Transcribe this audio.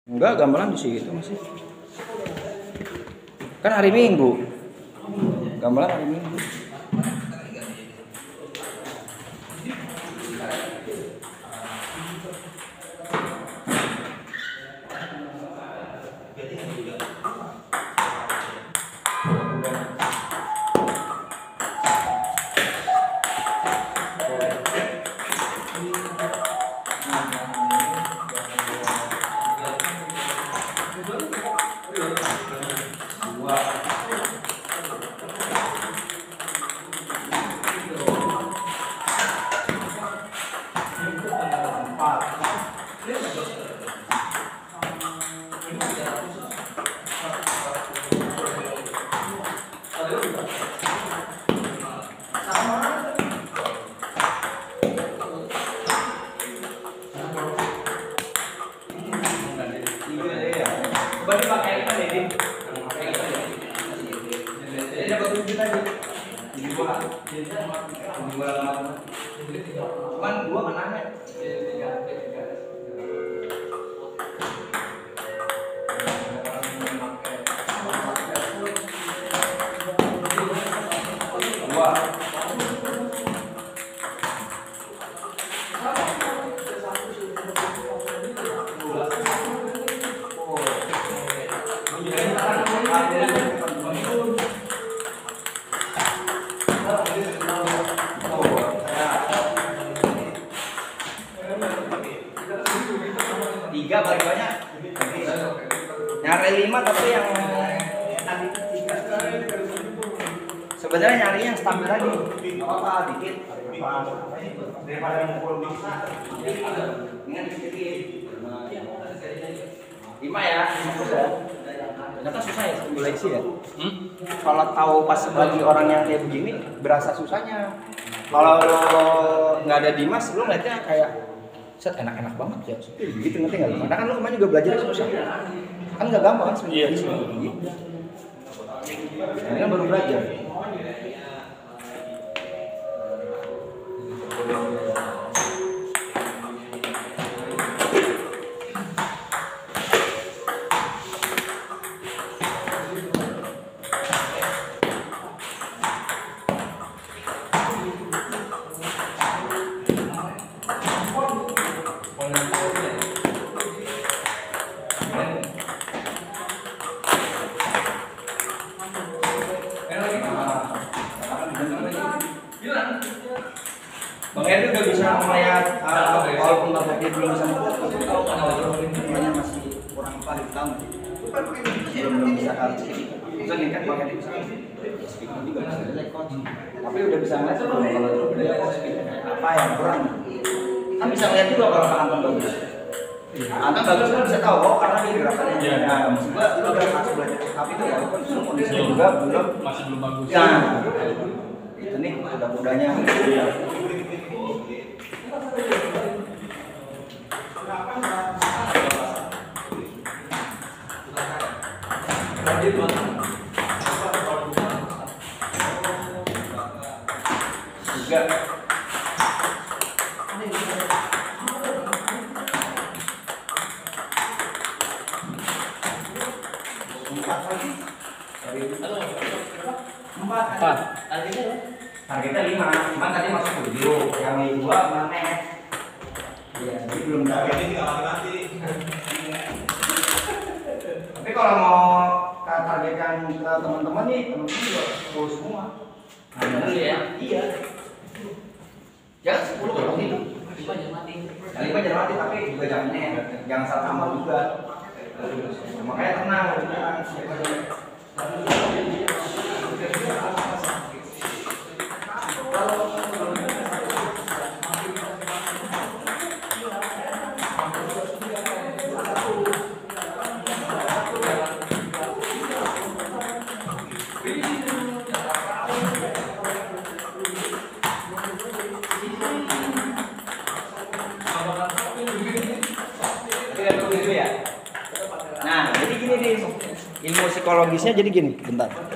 Enggak, gamelan di situ masih. Kan hari Minggu. Gamelan hari Minggu. Cuman gua kenanya tiga paling banyak. Nyari 5 tapi yang tadi 3. Sebenarnya nyari yang stabil lagi. Enggak apa-apa dikit. Daripada mukul bisa. Dengan dikit. 5 ya. Ternyata susah ya stimulasi ya. Kalau tahu pas bagi orang yang kayak begini berasa susahnya. Kalau nggak ada Dimas lu ngeliatnya kayak set enak-enak banget ya. Gitu ngerti nggak? Karena kan lu kemarin juga belajar susah. Kan nggak gampang kan sebenarnya. Iya. Ini kan baru belajar. Bang Edi udah bisa melihat walaupun Bang Edi belum bisa mengfokus, tahu kan wajahnya masih kurang valid tahu. Belum bisa kali. Bisa nih kan Bang Edi bisa. Speaking juga bisa jelek coach. Tapi udah bisa ngeliat kalau dia speaking apa yang kurang. Kan bisa ngeliat juga kalau Anton bagus. Anton bagus kan bisa tahu oh karena dia gerakannya. Ya, maksud gua lu udah masuk belajar tapi itu walaupun kondisinya juga masih belum bagus. Ya. Itu nih kuda-kudanya. Empat. Targetnya 5, cuman tadi masuk 7, yang 2 mana? Iya, jadi belum nanti. Tapi kalau mau targetkan ke teman-teman nih, teman-teman juga full semua. Nah, bener ya? Iya. Ya 10 kalau itu. 5 jangan mati, tapi juga jangan salah tambah juga. Makanya tenang. Nah, jadi gini nih, ilmu psikologisnya jadi gini, bentar.